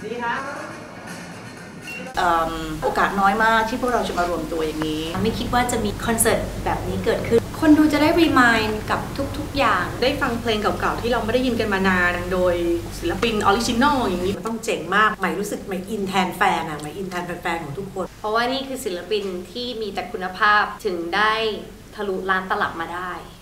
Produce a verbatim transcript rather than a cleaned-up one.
ดีครับโอกาสน้อยมากที่พวกเราจะมารวมตัวอย่างนี้ไม่คิดว่าจะมีคอนเสิร์ตแบบนี้เกิดขึ้นคนดูจะได้รีมายด์กับทุกๆอย่างได้ฟังเพลงเก่าๆที่เราไม่ได้ยินกันมานานโดยศิลปินออริจินอลอย่างนี้มันต้องเจ๋งมากใหม่รู้สึกใหม่อินแทนแฟนอะใหม่อินแทนแฟนๆของทุกคนเพราะว่านี่คือศิลปินที่มีแต่คุณภาพถึงได้ทะลุล้านตลับมาได้